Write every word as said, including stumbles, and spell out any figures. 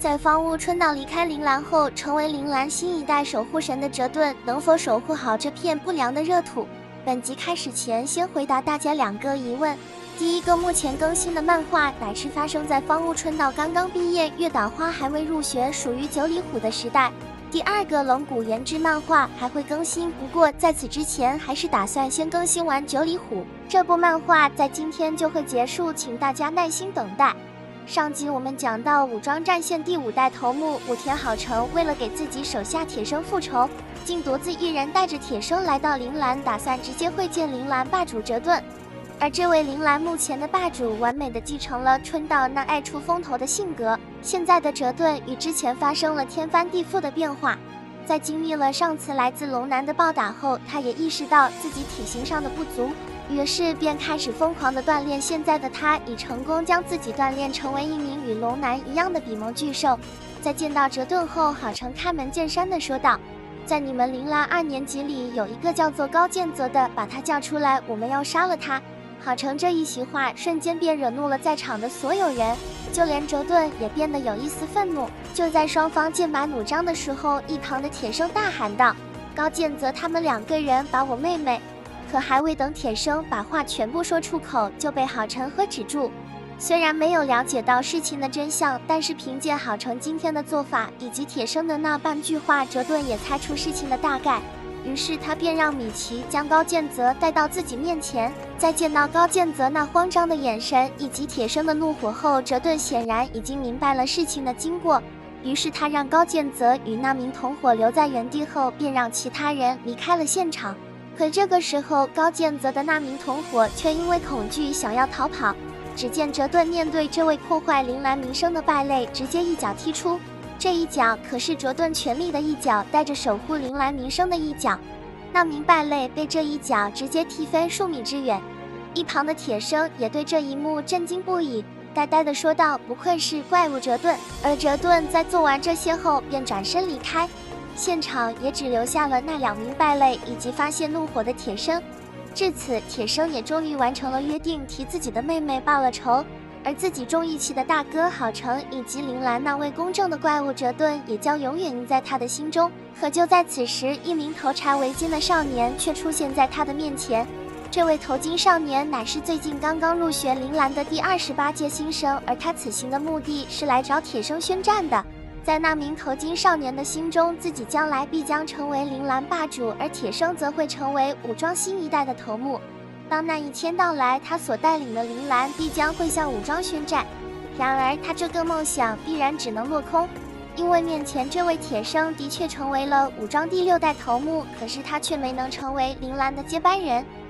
在方悟春岛离开铃兰后，成为铃兰新一代守护神的哲顿，能否守护好这片不良的热土？本集开始前，先回答大家两个疑问。第一个，目前更新的漫画乃是发生在方悟春岛刚刚毕业、月岛花还未入学，属于九里虎的时代。第二个，龙骨原志漫画还会更新，不过在此之前，还是打算先更新完九里虎这部漫画，在今天就会结束，请大家耐心等待。上集我们讲到武装战线第五代头目武田好成，为了给自己手下铁生复仇，竟独自一人带着铁生来到铃兰，打算直接会见铃兰霸主哲顿。而这位铃兰目前的霸主，完美的继承了春岛那爱出风头的性格。现在的哲顿与之前发生了天翻地覆的变化，在经历了上次来自龙男的暴打后，他也意识到自己体型上的不足。于是便开始疯狂的锻炼，现在的他已成功将自己锻炼成为一名与龙男一样的比蒙巨兽。在见到哲顿后，好成开门见山的说道：“在你们铃兰二年级里有一个叫做高剑泽的，把他叫出来，我们要杀了他。”好成这一席话瞬间便惹怒了在场的所有人，就连哲顿也变得有一丝愤怒。就在双方剑拔弩张的时候，一旁的铁生大喊道：“高剑泽他们两个人把我妹妹……”可还未等铁生把话全部说出口，就被好成喝止住。虽然没有了解到事情的真相，但是凭借好成今天的做法以及铁生的那半句话，哲顿也猜出事情的大概。于是他便让米奇将高剑泽带到自己面前。在见到高剑泽那慌张的眼神以及铁生的怒火后，哲顿显然已经明白了事情的经过。于是他让高剑泽与那名同伙留在原地后，便让其他人离开了现场。可这个时候，高剑泽的那名同伙却因为恐惧想要逃跑。只见哲顿面对这位破坏铃兰名声的败类，直接一脚踢出。这一脚可是哲顿全力的一脚，带着守护铃兰名声的一脚。那名败类被这一脚直接踢飞数米之远。一旁的铁生也对这一幕震惊不已，呆呆地说道：“不愧是怪物哲顿。”而哲顿在做完这些后，便转身离开。现场也只留下了那两名败类以及发泄怒火的铁生。至此，铁生也终于完成了约定，替自己的妹妹报了仇。而自己重义气的大哥好成以及铃兰那位公正的怪物哲顿，也将永远印在他的心中。可就在此时，一名头插围巾的少年却出现在他的面前。这位头巾少年乃是最近刚刚入学铃兰的第二十八届新生，而他此行的目的是来找铁生宣战的。在那名头巾少年的心中，自己将来必将成为铃兰霸主，而铁生则会成为武装新一代的头目。当那一天到来，他所带领的铃兰必将会向武装宣战。然而他这个梦想必然只能落空，因为面前这位铁生的确成为了武装第六代头目，可是他却没能成为铃兰的接班人。